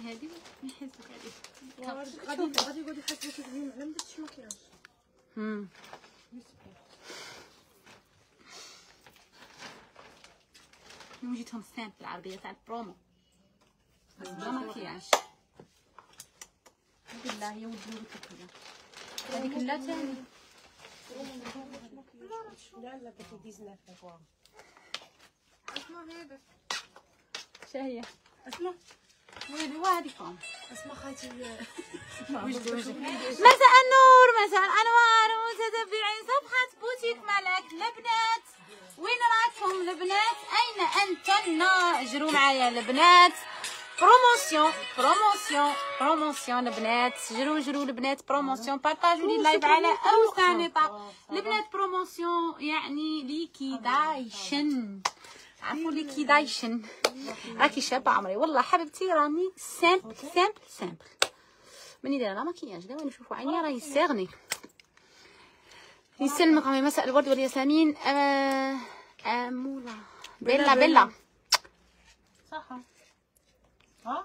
هذه نحسك عليه. غادي يقعدوا يحاسبوك اليوم على ما درتش مكياج. اليوم جيتهم سامبل العرضيه تاع البرومو بلا مكياج. بالله يا ولدي ولدك هذيك لا ثاني. لا لا بغيتي 19 اسمع هذا شهيه اسمع ويلي وهذيكم اسمع خالتي مساء النور مساء الانوار متتبعين صفحه بوتيك ملك البنات. وين راكم البنات؟ اين انتن؟ اجروا معايا البنات. بروموسيون بروموسيون بروموسيون البنات. جروا البنات بروموسيون. بارطاجوا لي اللايف على اوسع نطاق البنات. بروموسيون يعني ليكيدايشن. عفوا ليكيدايشن. راكي شابه عمري والله حبيبتي. راني سامبل سامبل سامبل. ماني دايره لا مكياج. دابا نشوفوا عيني راهي ساغني. يسلمك عمي. مساء الورد والياسمين. امولا بيلا بيلا صح. ها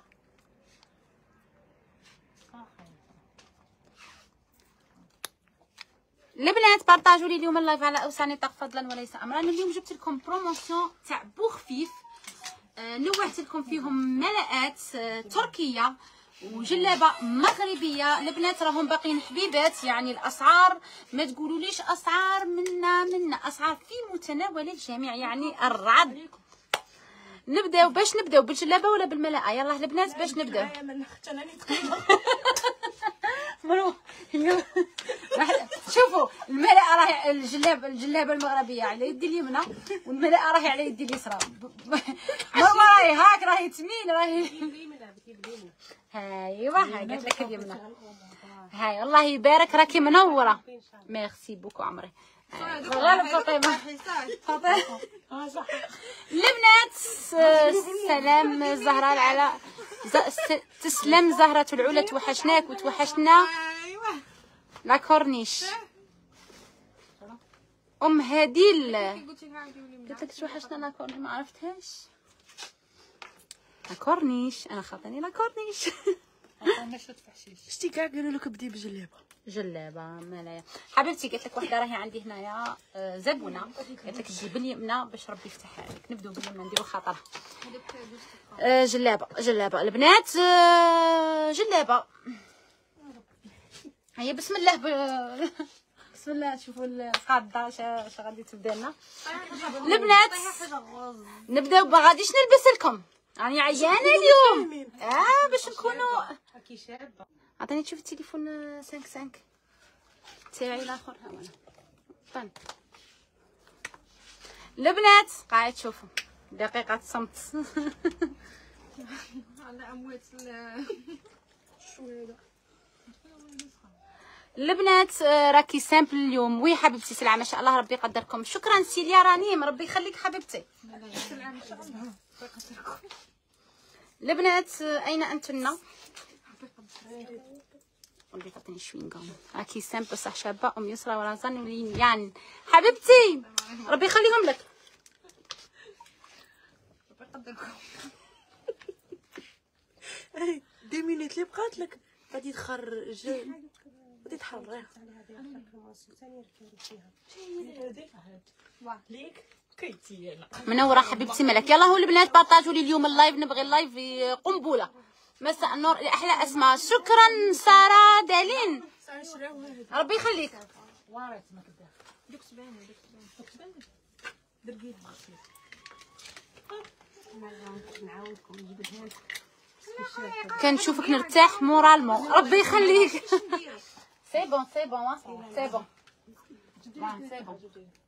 البنات بارطاجوا لي اليوم اللايف على اوسع نطاق فضلا وليس امرا. انا اليوم جبت لكم بروموسيون تاع بو خفيف. نوعت لكم فيهم ملآت تركيه وجلابه مغربيه. البنات راهم باقيين حبيبات. يعني الاسعار ما تقولوليش اسعار منا اسعار في متناول الجميع. يعني الرعد. نبداو باش نبداو بالجلابه ولا بالملاءه؟ يلا البنات باش نبداو. شوفوا الملاءه راهي الجلابه المغربيه على يدي اليمنى والملاءه راهي على يدي اليسرى. ماما راهي هاك راهي تمين راهي. ايوا هاي قالت لك اليمنى. هاي الله يبارك راكي منوره. ميرسي بوكو عمري. غالب فاطمه البنات. سلام زهراء على تسلم زهرة العلا. توحشناك وتوحشنا لا كورنيش. ام هديل قلت لك توحشنا لا كورنيش ما عرفتهاش. لا كورنيش انا خاطيني لا كورنيش. شتي كاع قالوا لك بدي جلابه مالايا حبيبتي. قالت لك وحده راهي عندي هنايا زبونه قالت لك تجيب باليمنى باش ربي يفتحها لك. نبداو باليمنى نديرو خاطرها. جلابه البنات. جلابه هيا بسم الله بسم الله. شوفوا القاده اش غادي تبدا لنا البنات. نبداو غاديش نلبس لكم راني عيانه اليوم. باش نكونوا راكي شابه. عطيني تشوف التليفون 5 تاعي الاخر. ها وانا طن البنات قاعد تشوفوا دقيقه صمت. على اموات الشويده. البنات راكي سامبل اليوم. وي حبيبتي سلعه ما شاء الله ربي يقدركم. شكرا سيليا رانيم ربي يخليك حبيبتي. سلعه ما شاء الله يقدركم. البنات اين انتن؟ ولي تعطيني شوينغوم. راكي سامبل صح شابه. ام يسرى ورزان وليان حبيبتي ربي يخليهم لك. ربي يقدركم. دي مينيت اللي بقات لك غادي تخرج غادي تحريها. منوره حبيبتي ملك. يلا هو البنات بارطاجوا لي اليوم اللايف. نبغي اللايف قنبله. مساء النور احلى اسماء. شكرا ساره دالين ربي يخليك. كنشوفك نرتاح مورالمون ربي يخليك. سي بون سي بون سي بون سي بون.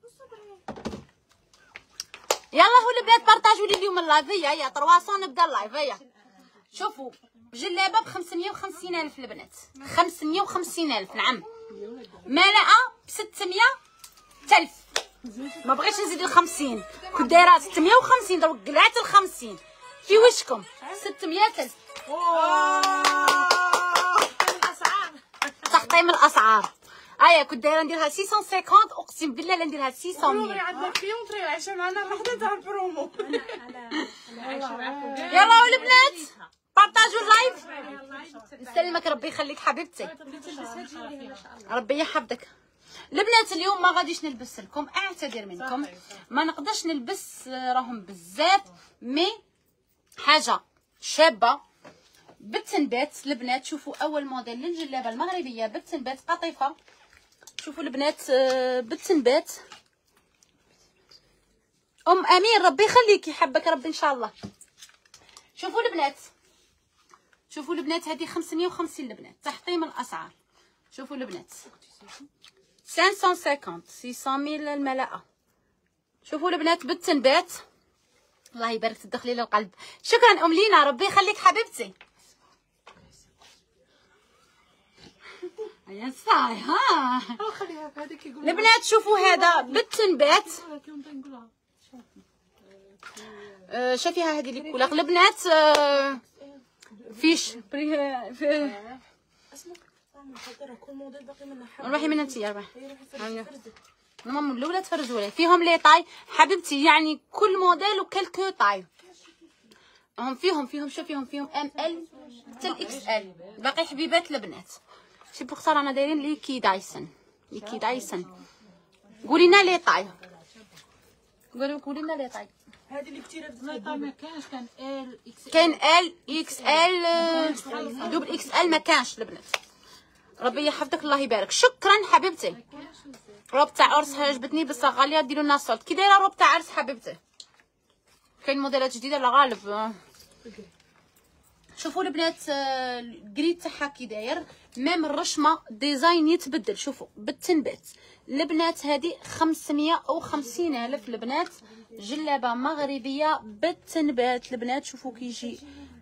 يلا هو البنات بارطاجوا لي اليوم اللايف. هيا 300 نبدا اللايف. هيا شوفوا جلابه ب 550,000 البنات. 550,000 نعم. ملاءه ب 600,000. ما بغيتش نزيد ال 50 كنت دايره 650 دروك قلعت ال 50 في وشكم 600,000. تخطيم الاسعار. كنت دايره نديرها 650. اقسم بالله لا نديرها 600. عندنا كليون طري عايشه معنا الوحده تاع البرومو. يلا البنات بارطاجوا اللايف. نسلمك ربي يخليك حبيبتي، ربي يحفظك. البنات اليوم ما غاديش نلبس لكم، اعتذر منكم، ما نقدرش نلبس راهم بزاف، مي حاجه شابه بالتنبات. البنات شوفوا اول موديل للجلابه المغربيه بالتنبات قطيفه. شوفوا البنات بالتنبات. امين ربي يخليكي، يحبك ربي ان شاء الله. شوفوا البنات، شوفوا البنات هذه 550 البنات، تحطيم الاسعار. شوفوا البنات 550 600 الملاءه. شوفوا البنات بالتنبات، الله يبارك تدخلي للقلب. شكرا ام لينا ربي يخليك حبيبتي. يا صاي ها البنات شوفوا هذا بالتنبات. شافيها هذه اللي كولار البنات فيش روحي من انتي روحي ماما الاولى تفرجوا لي فيهم لي طاي حبيبتي، يعني كل موديل وكلكو طاي هم فيهم شوفيهم فيهم ام ال حتى الاكس ال. باقي حبيبات البنات سي بوغ سا رانا دايرين ليكي دايسن قولي لنا لي طاي، قولي لنا لي طاي. هذه اللي كثيره لي طاي ما كانش، كان ال اكس كاين ال اكس ال دوبل اكس ال ما كانش البنات. ربي يحفظك الله يبارك. شكرا حبيبتي. روب تاع عرس عجبتني بس غاليه، ديروا لنا صوت. كي دايره روب تاع عرس حبيبتي؟ كاين موديلات جديده لا غالب. شوفوا البنات الكريد تاعها كي داير، ميم الرشمه ديزاين يتبدل. شوفوا بالتنبات البنات هذه 550 الف البنات، جلابه مغربيه بالتنبات البنات. شوفوا كيجي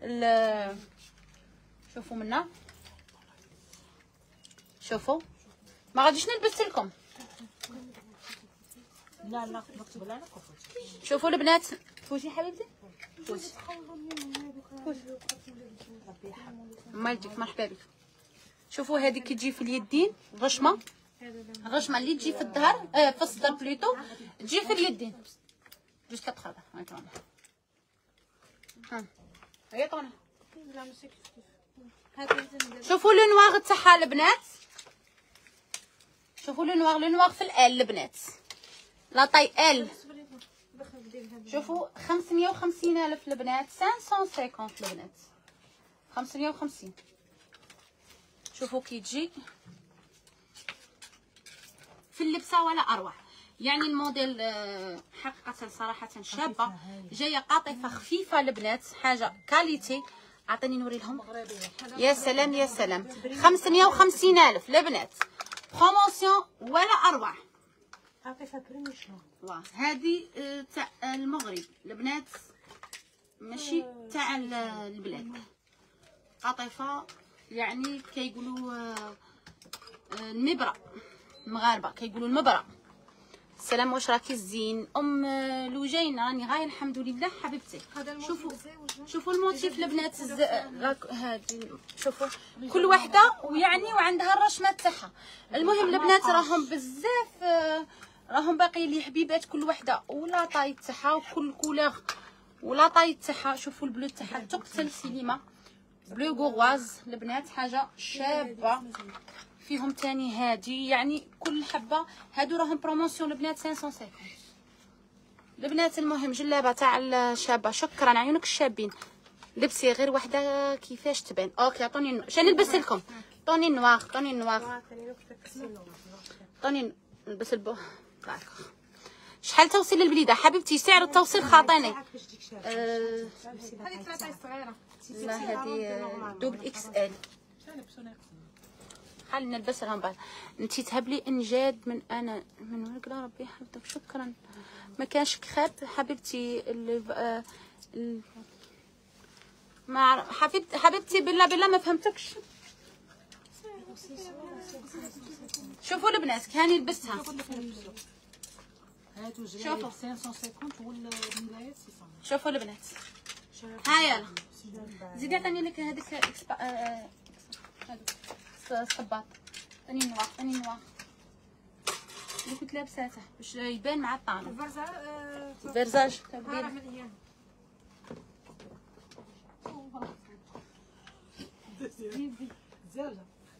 شوفوا منا، شوفوا ما غاديش نلبس لكم. لا نكتب لها. شوفوا البنات فوتي حبيبتي فوتي مالتك مرحبا بك. شوفوا هذه كتجي في اليدين الرشمه اللي تجي في الظهر في الصدر بليتو تجي في اليدين جوج كتخرج. هي طونه. شوفوا لو نواغ تاعها البنات، شوفوا لو نواغ في الال البنات لا طاي ال. شوفوا 550 الف البنات، 550 البنات 550. شوفوا كي تجي في اللبسه ولا اروع، يعني الموديل حقيقه صراحه شابه، جايه قاطفه خفيفه البنات، حاجه كاليتي. عطيني نوري لهم. يا سلام يا سلام 550 الف البنات، بروموسيون ولا اروع. عاطفه بريميشن هذه تاع المغرب البنات ماشي تاع البلاد، قطيفه يعني كيقولوا المبرة، المغاربه كيقولوا المبرة. السلام واش راكي زين ام لوجينه؟ راني غايه الحمد لله حبيبتي. شوفوا الموتيف البنات هذه، شوفوا كل وحده ويعني وعندها الرشمه تاعها. المهم البنات راهم بزاف، راهم باقي لي حبيبات كل وحده ولا طاي تاعها وكل كولور ولا طاي تاعها. شوفوا البلو تاعها تقتل سينما، بلو غواز البنات، حاجه شابه. فيهم تاني هادي، يعني كل حبه هادو راهم بروموسيون البنات 550 البنات. المهم جلابه تاع الشابه. شكرا عيونك الشابين. لبسي غير وحده كيفاش تبان. اوكي عطوني شنو نلبس لكم؟ طوني نوار طوني نلبس البو. شحال توصيل للبليده حبيبتي؟ سعر التوصيل خاطيني. هذه ثلاثه صغيره. لا هذه دوبل اكس ال. خلي نلبس لهم بعد. انتي تهبلي انجاد من انا من ورقه ربي يحفظك. شكرا ما كانش كخاب حبيبتي. ما حبيبتي بالله ما فهمتكش. شوفوا البنات كاني لبستها. شوفوا 550 والملايات 600. شوفوا البنات ها يلا زيدي عطيني لك هذيك الصباط. ثاني نوار اللي كنت لابساته باش يبان مع الطانه. الفرزاج زوجة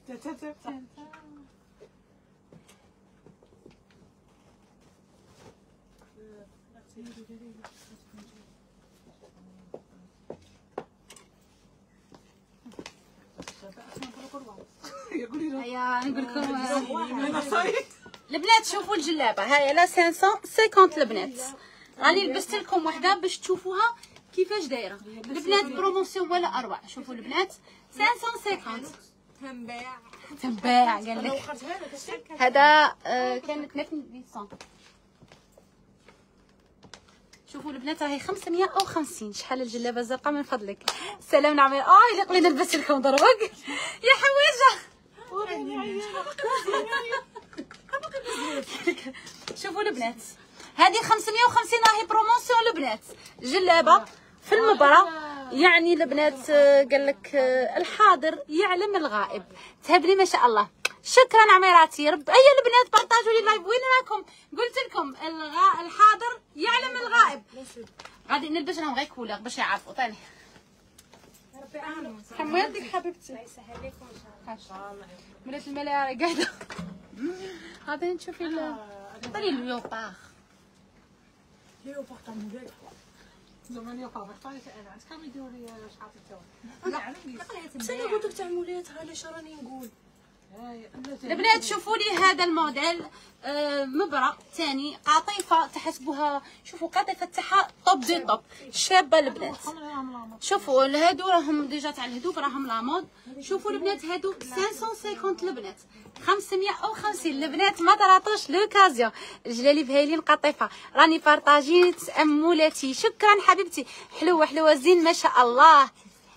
هيا نقول لكم البنات شوفوا الجلابه هاي على 550 البنات. راني لبست لكم وحده باش تشوفوها كيفاش دايره البنات. بروموسيون ولا اروع. شوفوا البنات 550 تنباع قال لك. هذا كان 3800. شوفوا البنات راهي 550. شحال الجلابه الزرقاء من فضلك. سلام نعمل اللي قلنا نلبس لكم دروك يا حوايجه. شوفوا البنات هذه 550 راهي بروموسيون البنات. جلابه في المبرة يعني البنات قال لك الحاضر يعلم الغائب. تهبلي ما شاء الله. شكرا عميراتي رب. اي البنات بارطاجوا لي اللايف. وين راكم؟ قلت لكم الحاضر يعلم الغائب. غادي نلبس لهم غير كولر باش يعرفوا. طيب حمي يديك حبيبتي. الله يسهل لكم ان شاء الله. ولات الملاعب قاعده. غادي نشوفي طري اليوبار. ليوبار تاع مولاي. زمان يوقع بطايف انا كانوا يديروا لي شحال بس انا قلت لك تاع مولاتها علاش راني نقول. البنات شوفوا لي هذا الموديل مبرة ثاني قطيفه تحسبوها. شوفوا قطيفه تاعها طوب دي طوب شابه البنات. شوفوا هادو راهم ديجا تاع الهدوء راهم لا مود. شوفوا البنات هادو 550 البنات 550 البنات. ما طراطوش لوكازيون. الجلاليب هايلين قطيفه. راني بارطاجيت امولاتي. شكرا حبيبتي. حلوه حلوه زين ما شاء الله.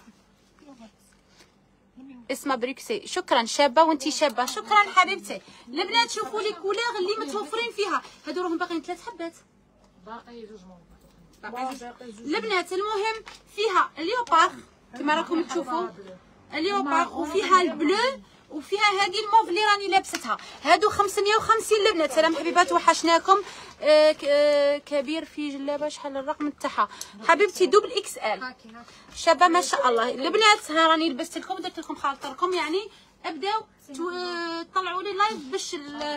اسمها بريكسي. شكرا شابه وانتي شابه. شكرا حبيبتي. البنات شوفوا لي كولور اللي متوفرين فيها. هادو راهم باقيين 3 حبات. باقي جوج البنات المهم فيها اليوبار كما راكم تشوفوا اليوبار وفيها البلو وفيها هذه الموف اللي راني لابستها. هادو 550 البنات. سلام حبيبات وحشناكم. كبير في جلابه. شحال الرقم تاعها حبيبتي؟ دوبل اكس ال. شابه ما شاء الله البنات. ها راني لبست لكم درت لكم خالطه لكم يعني. ابداو طلعوا لي لايف باش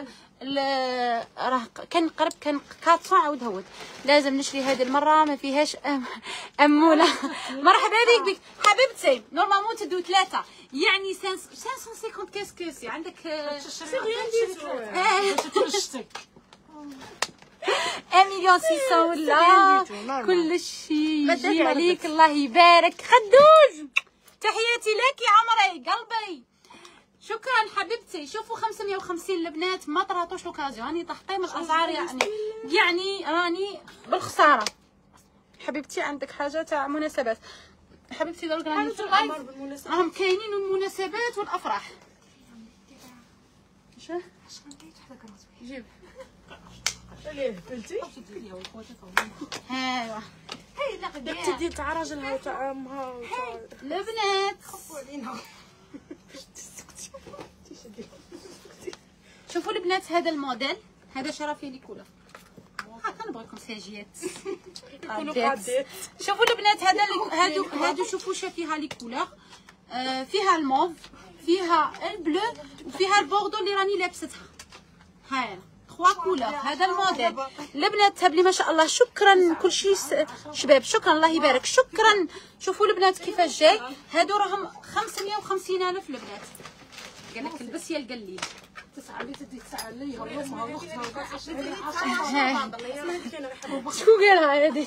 راه كان قرب كان 400 عاود هود. لازم نشري هذه المره ما فيهاش اموله. مرحبا بك حبيبتي. نورمالمون تدو 3 يعني 550 كاسكوسي عندك. سي غيان ديتو. 1,600,000 ولا كلشي يجي عليك. الله يبارك. خدوج تحياتي لك يا عمري قلبي. شكرا حبيبتي. شوفوا 550 البنات ما طراطوش لوكازيون. راني تحطيم الاسعار يعني راني بالخساره حبيبتي. عندك حاجه تاع مناسبات حبيبتي؟ درك راني في اللايف راهم كاينين المناسبات والافراح. شنو جيب عليه بنتي. ايوا هاي لا تدي تاع راجلها وتاع امها البنات. شوفوا البنات هذا الموديل. هذا شرفي لي كولر. هاكا نبغيكم ساجيات يكونوا قادات. شوفوا البنات هادو شوفوا فيها لي كولر. فيها الموف فيها البلو وفيها البوردو اللي راني لابستها. هاي 3 كولر. هذا الموديل البنات. تهبلي ما شاء الله. شكرا كلشي شباب. شكرا الله يبارك. شكرا. شوفوا البنات كيفاش جاي. هادو راهم 550,000 البنات. قال لك البس يا القليل. 9 اللي تدي 9 اللي يومها واختها وكاع شكون قالها هذه؟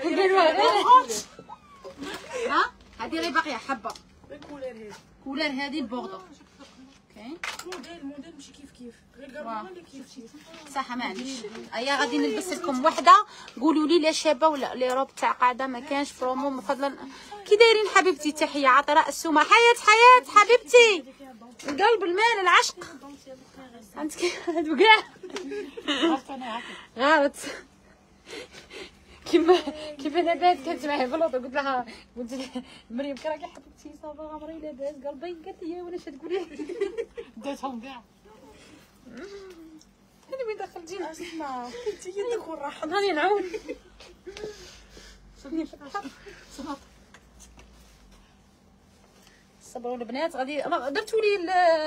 ها هذه غير باقيه حبه. كولر هذه البوردو. اوكي الموديل ماشي كيف غير قالوا لي كيف صح. معليش ايا غادي نلبس لكم وحده. قولوا لي لا شابه ولا لي روب تاع قاعده ما كانش برومو فضلا. كي دايرين حبيبتي؟ تحيه عطراء السومه. حياه حبيبتي. القلب المال العشق عندك هادو كاع غارت. كيما لاباس كانت معايا في اللوطو. قلت لها مريم كي راكي حبيبتي صافا عمري لاباس قلبي. قالت لي وانا اش تقولي داتهم كاع. هذه وين دخلتينا؟ اسمع انت يدك والراحه راني نعاون. صبروا البنات غادي درتوا لي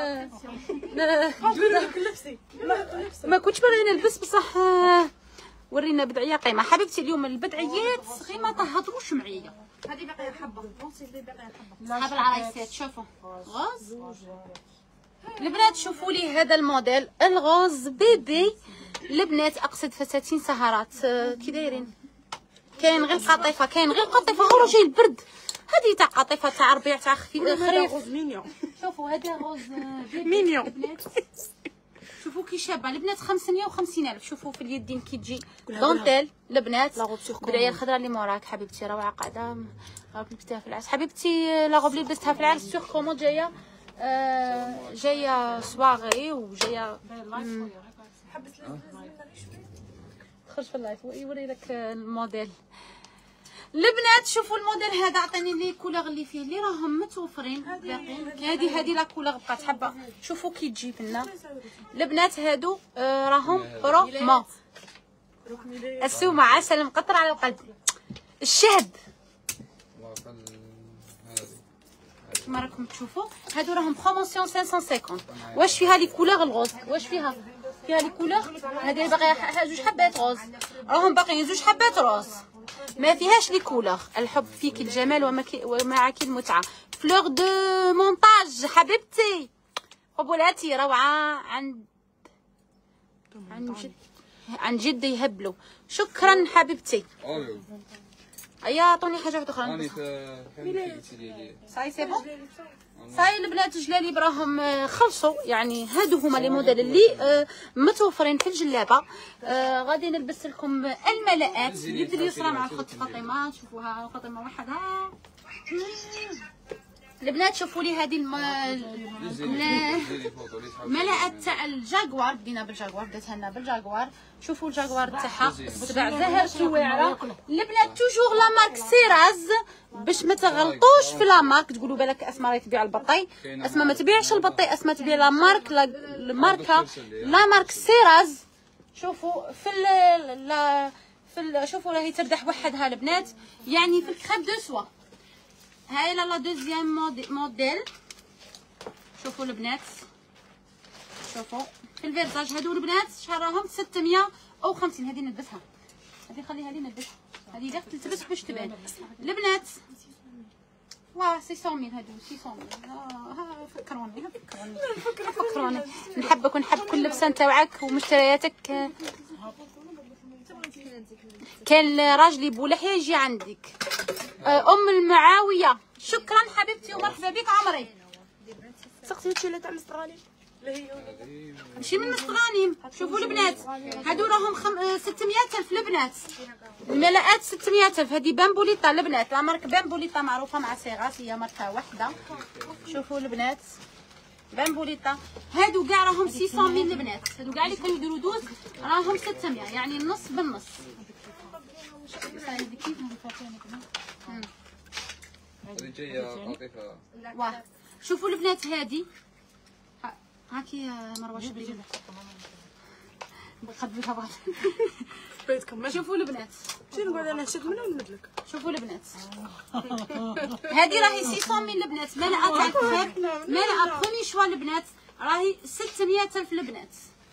كلبسي ما كنتش باغي نلبس بصح ورينا بدعيه قيمه حبيبتي. اليوم البدعيات غير ما تهضروش معايا. هذه باقيه حبه صحاب العرايسات شوفوا غاز البنات. شوفوا لي هذا الموديل الغاز بيبي البنات، اقصد فساتين سهرات كي دايرين. كاين غير القطيفه، كاين غير القطيفه، هو جاي البرد. هذه تاع قطيفه تاع ربيع تاع خريف. شوفوا هذا غوز مينيون البنات. شوفوا كي شابه البنات 550,000. شوفوا في اليدين كي تجي دونتيل البنات. بدايه الخضراء اللي موراك حبيبتي روعه قاعده. راك لبستها في العرس حبيبتي. لا غوب اللي لبستها في العرس سور كومون جايه جايه سواغي وجايه خرج في اللايف يوري لك الموديل البنات. شوفوا الموديل هذا عطيني لي كولور اللي فيه اللي راهم متوفرين باقيين. هذه لا كولور بقات حبه. شوفوا كي تجي لنا البنات هادو راهم روما السومه عسل مقطر على القلب الشهد كما راكم تشوفوا. هادو راهم بروموسيون 550. واش فيها لي كولور الغوز؟ واش فيها لي كولور؟ هذه باقيه زوج حبات غوز، راهم باقيين زوج حبات روز. ما فيهاش لي كولور. الحب فيك الجمال ومعك المتعه. فلور دو مونتاج حبيبتي. قبولاتي روعه عن جد يهبلوا. شكرا حبيبتي. ايا عطوني حاجه واحده اخرى. صاي سي بون. صاي البنات جلالي براهم خلصوا يعني. هادو هما لي موديل اللي متوفرين في الجلابه. غادي نلبس لكم الملاءات. اليد اليسرى مع الخط فاطمه. شوفوها فاطمه وحدها البنات. شوفوا لي هذه الملاءات تاع الجاكوار. بدينا بالجاكوار بداتها لنا بالجاكوار. شوفوا الجاكوار تاعها سبع زهر سواعره البنات. توجور لا مارك سيراز باش ما تغلطوش في لا مارك. تقولوا بالك اسماء راهي تبيع البطي. اسماء ما تبيعش البطي، اسماء تبيع لا مارك الماركه لا مارك سيراز. شوفوا شوفوا راهي تردح وحدها البنات يعني في الكريب دو سوا. هاي لا دوزيام موديل. شوفوا البنات شوفوا في الفيرزاج. هادو البنات شحال راهم 650. هذه نلبسها، هذه خليها لي نلبسها. هذه اللي تلبس باش تبان البنات. واه 600 هادو 600. فكروني نحبك ونحب كل لبسه نتاوعك ومشترياتك. كان راجلي بولحيه يجي عندك. ام المعاويه شكرا حبيبتي ومرحبا بك عمري. سقسيتي لا تاع مستغانم ماشي من مستغانم. شوفوا البنات هادو راهم 600,000 البنات. الملاءات 600,000. هذه بامبوليطا البنات. لا مارك بامبوليطا معروفه مع سيغاس هي ماركه واحده. شوفوا البنات بامبوليطا. هادو كاع راهم 600,000 البنات. هادو كاع اللي كانوا يديروا دوز راهم 600 يعني النص بالنص. هذه جايه لطيفه. واه شوفوا البنات هذه هاكي مروه شبيبه بقدرها بعض. بيتكم شوفوا البنات شنو نقعد انا نشد منها ونمدلك. شوفوا البنات هذه راهي 600,000 البنات. ملأ تاع الكريب ملأ بخوني شوا البنات راهي 600,000 البنات.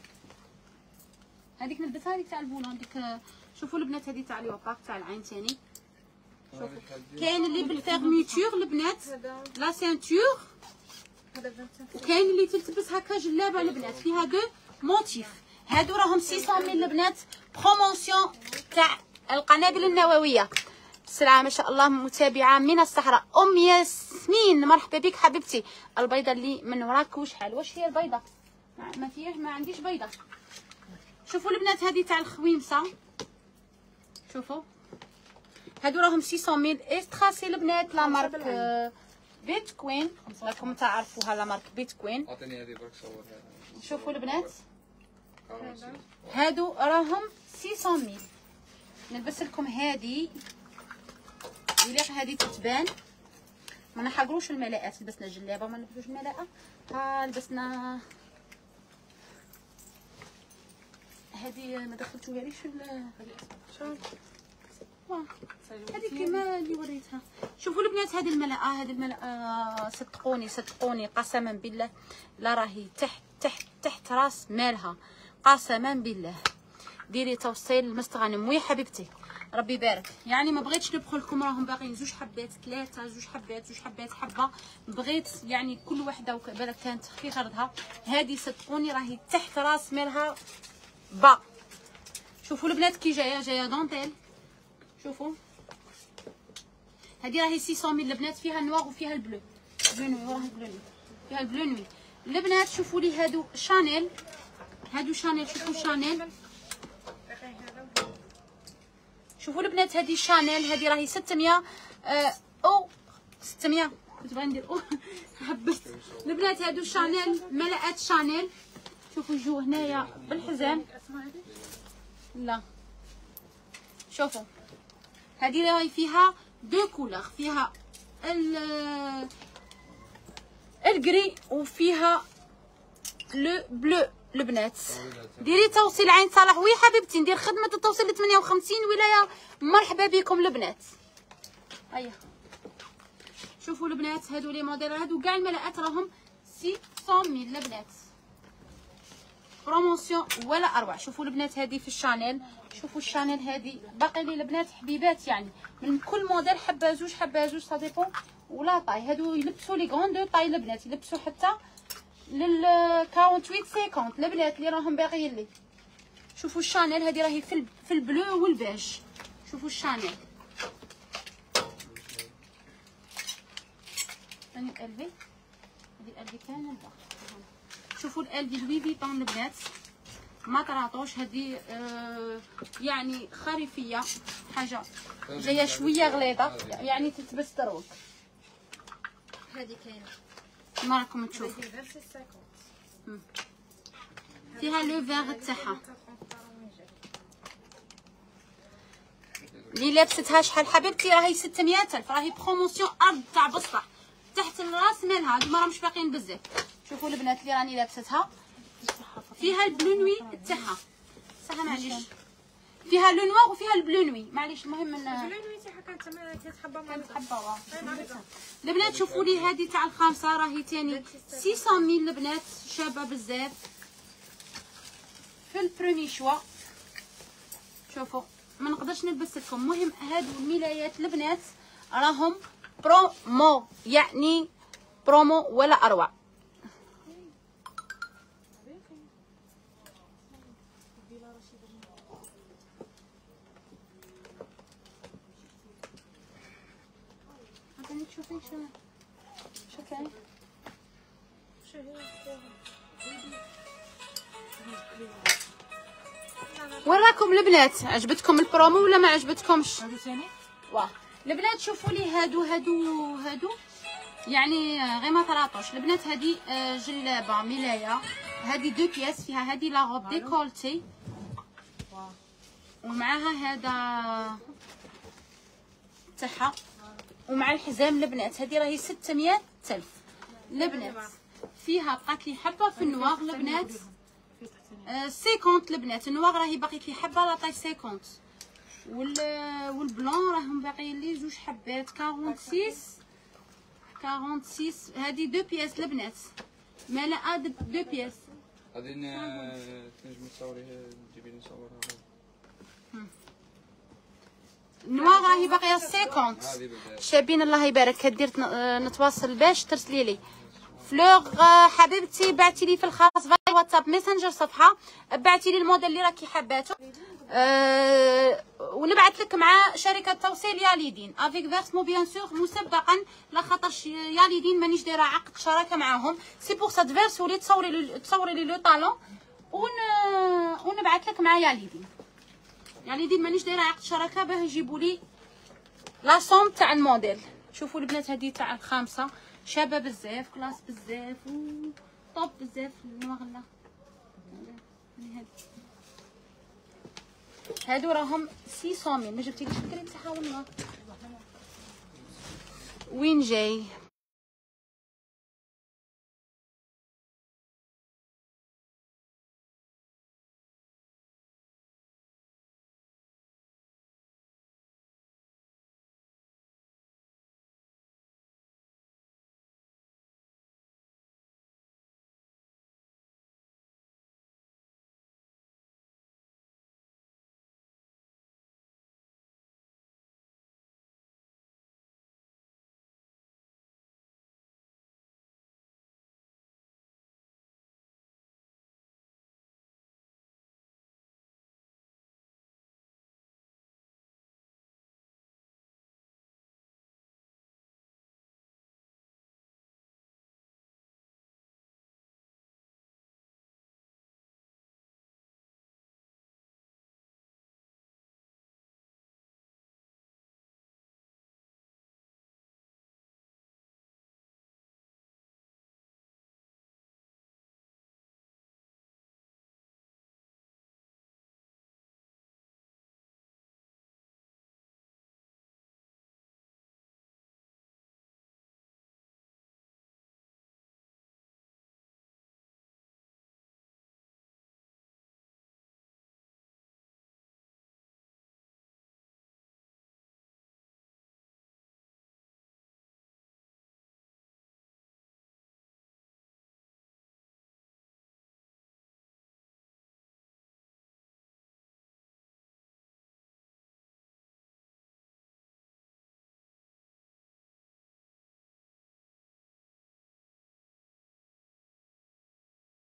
هذيك نلبسها هذيك تاع البولون هذيك. شوفوا البنات هذه تاع ليوباك تاع العين ثاني. شوفوا كاين اللي بالفيرميتور البنات لا سينتور، وكاين اللي تلتبس هكا جلابه البنات فيها دو موتيف. هادو راهم 600,000 البنات. بروموسيون تاع القنابل النوويه. السلعه ما شاء الله متابعه من الصحراء. ام ياسمين مرحبا بك حبيبتي. البيضه اللي من وراك وشحال واش هي البيضه؟ ما فيهاش ما عنديش بيضه. شوفوا البنات هذه تاع الخويمسه. شوفوا هادو راهم 600,000 استراسي البنات. لا مارك بيتكوين راكم تعرفوها لا مارك بيتكوين. عطيني هذه برك صورها. شوفوا البنات هادو راهم 600,000. نلبس لكم هذه يليق هذه تتبان. ما نحقروش الملاءات. لبسنا جلابه ما نلبسوش الملاءه. ها لبسنا هذه ما دخلتوها ليش هذه كيما اللي وريتها. شوفوا البنات هذه الملأة، هذه الملأة صدقوني قسما بالله لا راهي تحت راس مالها، قسما بالله. ديري توصيل المستغنم ويا حبيبتي ربي يبارك. يعني ما بغيتش نبخل لكم، راهم باقيين 2 حبات 3 2 حبات حبه، بغيت يعني كل وحده بالك كانت في خردها. هذه صدقوني راهي تحت راس مالها با. شوفوا البنات كي جايه دونتيل. شوفوا هذه راهي 600 البنات، فيها النوار وفيها البلو نوي، وراه البلو نوي، فيها البلو نوي البنات. شوفوا لي هادو شانيل، شوفوا شانيل. شوفوا البنات هذه شانيل، هذه راهي 600 او 600 كنت باغي ندير او حبست البنات. هادو شانيل، ملأت شانيل. شوفوا جو هنايا بالحزام. لا شوفوا هذه راهي فيها 2 كولور، فيها الجري وفيها لو بلو البنات. ديري توصيل عين صلاح وي حبيبتي، ندير خدمه التوصيل ل 58 ولايه. مرحبا بكم البنات. هيا شوفوا البنات هادو لي موديل، هادو كاع الملأات راهم 600 البنات، بروموسيون ولا اروع. شوفوا البنات هذه في الشانيل، شوفوا الشانيل هذه باقي لي البنات حبيبات، يعني من كل موديل حبه زوج سا ديبون ولا طاي. هادو يلبسوا لي غوند طاي البنات، يلبسوا حتى لل 48 50 البنات اللي راهم باغيين لي. شوفوا الشانيل هذه راهي في البلو والبيج. شوفوا الشانيل هاني الالفي، هذه الالفي كامله. شوفوا الالفي لوي فيتون البنات، ما طراطوش. هذه يعني خريفيه، حاجه جايه شويه غليظه يعني تلبس دروك. هذه كاينه كما راكم تشوفوا فيها لو فيغ تاعها. اللي لابستها شحال حبيبتي؟ راهي 600,000، راهي بروموسيون ارض تاع بصح تحت الراس مالها. هادو ما راهمش باقيين بزاف. شوفوا البنات اللي راني لابستها، فيها البلو نوي تاعها صح، معليش فيها لو نوار وفيها البلو نوي، معليش المهم البلو نوي تاعها كانت حبه البنات. شوفوا لي هذه تاع الخامسه راهي تاني 600 البنات، شابه بزاف في البرومي شوا. شوفوا ما نقدرش نلبس لكم. المهم هادو الملايات البنات راهم برومو، يعني برومو ولا اروع. تشوفي شو كاين؟ وين راكم البنات؟ عجبتكم البرومو ولا ما عجبتكمش؟ واه البنات شوفوا لي هادو يعني غير ما طراطوش البنات. هذه جلابه ملايه، هذه 2 بياس، فيها هذه لا روب ديكولتي ومعها هذا تاعها ومع الحزام البنات. هذه راهي 600,000 البنات، فيها بقات لي حبه في النوار البنات 50 البنات. النوار راهي باقيت لي حبه لا طاي 50 والبلون راهم باقيين لي 2 حبات 46. هذه 2 بياس البنات، ملأ 2 بياس. غادي تنجمي تصوريها تجيبي لي نصورها. النوار راهي باقيه 50 شابين الله يبارك. كدير نتواصل باش ترسلي لي فلوغ حبيبتي، بعتي لي في الخاص في واتساب ميسنجر صفحه، بعتي لي الموديل اللي راكي حباته ونبعث لك مع شركه توصيل ياليدين افيك فيرسمو بيان سور مسبقا، لا خاطرش ياليدين مانيش دايره عقد شراكه معاهم. سي بور سا تفيرسو لي تصوري لي لو طالون ونبعث لك مع ياليدين. ياليدين مانيش دايره عقد شراكه باه يجيبوا لي لا صوم تاع الموديل. شوفوا البنات هذه تاع الخامسه شابه بزاف، كلاس بزاف وطوب بزاف. النوار لا هادو راهم 600. ما جبتيليش الكريم تاعها والله وين جاي؟